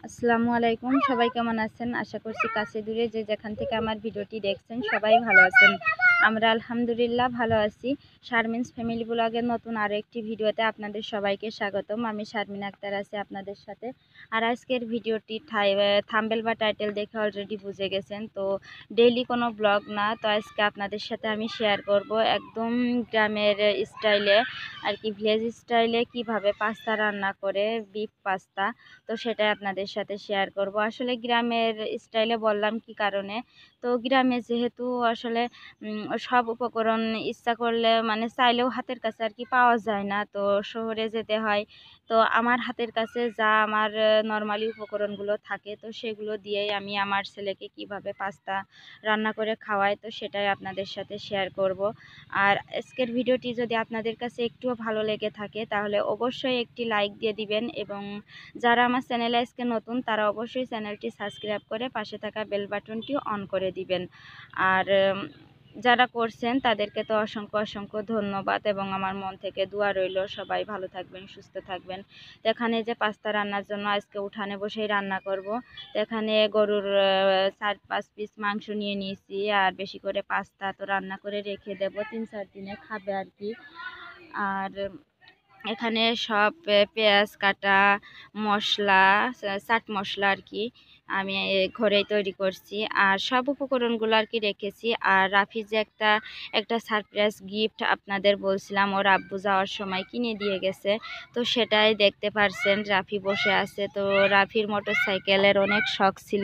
আসসালামু আলাইকুম, সবাই কেমন আছেন? আশা করছি কাছে দূরে যে যেখান থেকে আমার ভিডিওটি দেখছেন সবাই ভালো আছেন। আমরা আলহামদুলিল্লাহ ভালো আছি। শারমিনস ফ্যামিলি ব্লগের নতুন আরও একটি ভিডিওতে আপনাদের সবাইকে স্বাগতম। আমি শারমিন আক্তার আছি আপনাদের সাথে। আর আজকের ভিডিওটি থাম্বনেল বা টাইটেল দেখে অলরেডি বুঝে গেছেন, তো ডেইলি কোনো ব্লগ না, তো আজকে আপনাদের সাথে আমি শেয়ার করব একদম গ্রামের স্টাইলে আর কি, ভিলেজ স্টাইলে কিভাবে পাস্তা রান্না করে, বিফ পাস্তা। তো সেটাই আপনাদের সাথে শেয়ার করব। আসলে গ্রামের স্টাইলে বললাম কি কারণে, তো গ্রামে যেহেতু আসলে সব উপকরণ ইচ্ছা করলে মানে চাইলেও হাতের কাছে আর কি পাওয়া যায় না, তো শহরে যেতে হয়। তো আমার হাতের কাছে যা আমার নর্মালি উপকরণগুলো থাকে, তো সেগুলো দিয়েই আমি আমার ছেলেকে কিভাবে পাস্তা রান্না করে খাওয়াই, তো সেটাই আপনাদের সাথে শেয়ার করব। আর আজকের ভিডিওটি যদি আপনাদের কাছে একটুও ভালো লেগে থাকে তাহলে অবশ্যই একটি লাইক দিয়ে দিবেন, এবং যারা আমার চ্যানেলে আজকে নতুন তারা অবশ্যই চ্যানেলটি সাবস্ক্রাইব করে পাশে থাকা বেল বাটনটি অন করে দিবেন। আর যারা করছেন তাদেরকে তো অসংখ্য অসংখ্য ধন্যবাদ, এবং আমার মন থেকে দোয়া রইল সবাই ভালো থাকবেন, সুস্থ থাকবেন। তো এখানে যে পাস্তা রান্নার জন্য আজকে উঠানে বসেই রান্না করব। তো এখানে গরুর 4-5 পিস মাংস নিয়ে নিয়েছি, আর বেশি করে পাস্তা তো রান্না করে রেখে দেব, 3-4 দিনে খাবে আর কি। আর এখানে সব পেঁয়াজ কাটা, মশলা, চাট মশলা আর কি আমি ঘরেই তৈরি করছি, আর সব উপকরণগুলো আর কি রেখেছি। আর রাফি যে একটা সারপ্রাইজ গিফট আপনাদের বলছিলাম, ওর আব্বু যাওয়ার সময় কিনে দিয়ে গেছে, তো সেটাই দেখতে পারছেন। রাফি বসে আছে, তো রাফির মোটর সাইকেলের অনেক শখ ছিল,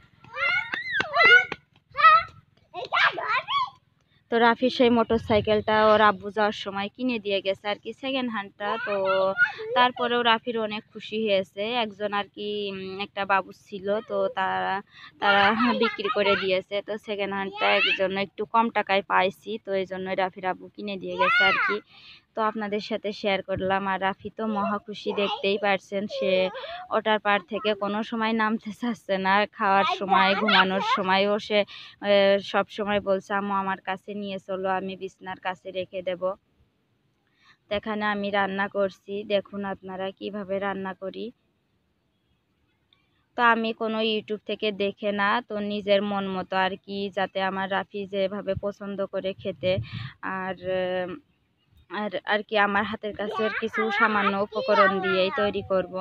তো রাফি সেই মোটর সাইকেলটা ওর আব্বু যাওয়ার সময় কিনে দিয়ে গেছে আর কি, সেকেন্ড হ্যান্ডটা। তো তারপরেও রাফির অনেক খুশি হয়েছে। একজন আর কি একটা বাবু ছিল, তো তারা বিক্রি করে দিয়েছে, তো সেকেন্ড হ্যান্ডটা এর জন্য একটু কম টাকায় পাইছি, তো এই জন্য রাফির আব্বু কিনে দিয়ে গেছে আর কি। তো আপনাদের সাথে শেয়ার করলাম। আর রাফি তো মহা খুশি, দেখতেই পারছেন, সে ওটার পার থেকে কোনো সময় নামতে চাচ্ছে না। খাওয়ার সময়, ঘুমানোর সময়ও সে সব সময় বলছে, আম্মু আমার কাছে নিয়ে চলো, আমি বিছনার কাছে রেখে দেব। তো এখানে আমি রান্না করছি, দেখুন আপনারা কিভাবে রান্না করি। তো আমি কোনো ইউটিউব থেকে দেখে না, তো নিজের মন মতো আর কি, যাতে আমার রাফি যেভাবে পছন্দ করে খেতে, আর আর কি আমার হাতের কাছে কিছু সামান্য উপকরণ দিয়েই তৈরি করব।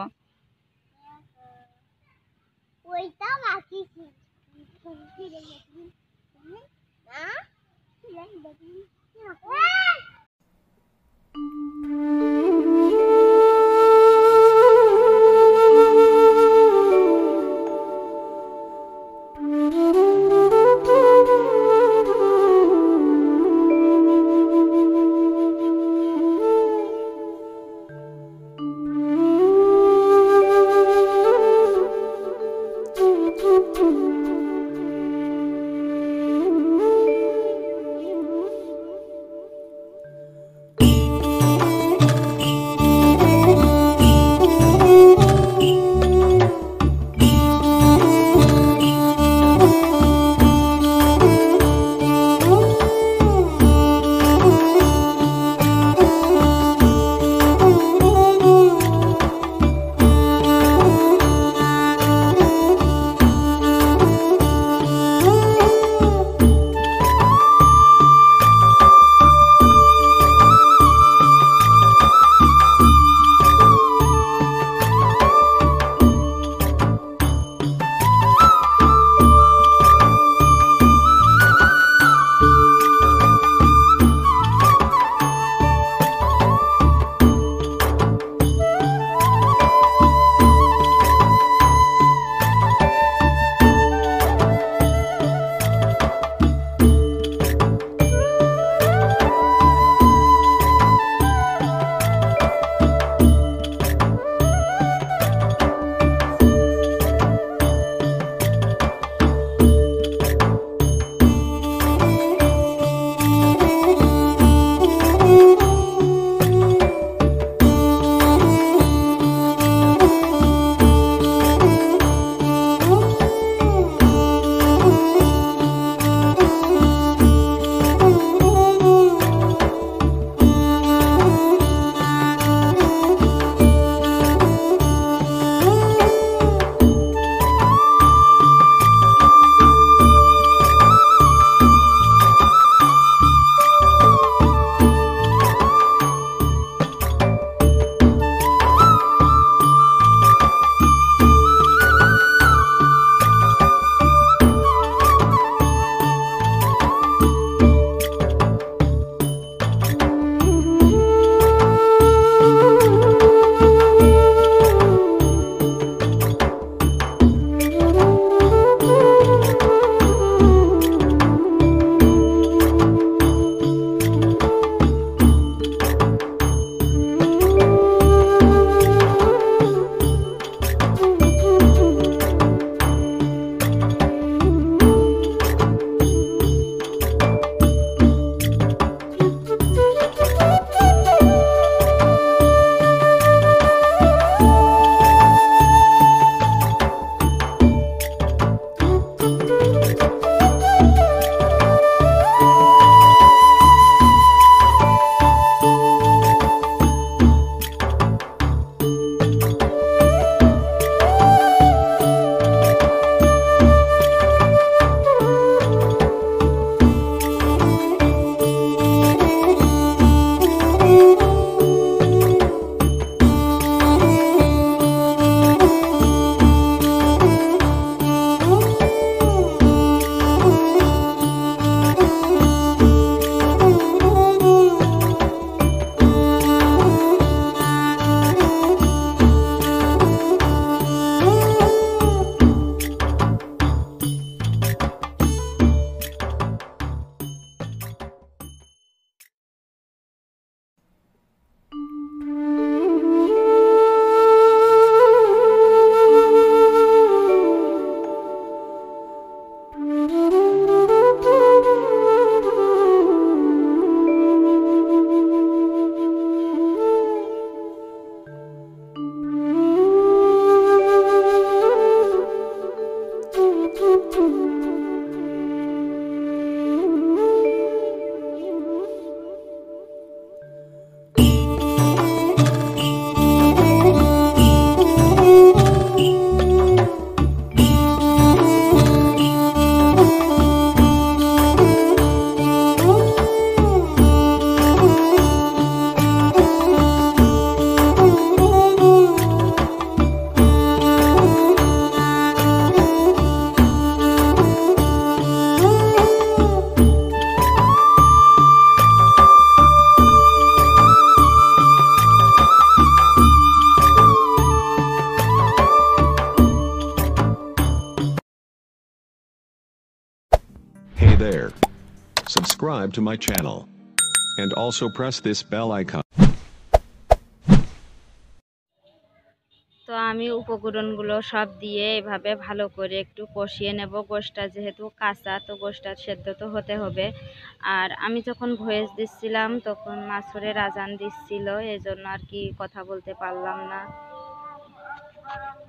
there. Subscribe to my channel. And also press this bell icon. তো আমি উপকরণগুলো সব দিয়ে এভাবে ভালো করে একটু কষিয়ে নেব। গোশটা যেহেতু কাঁচা, তো গোশটা সেদ্ধ তো হতে হবে। আর আমি যখন ভয়েস দিচ্ছিলাম তখন মাছরের আজান দিচ্ছিল, এজন্য আর কি কথা বলতে পারলাম না।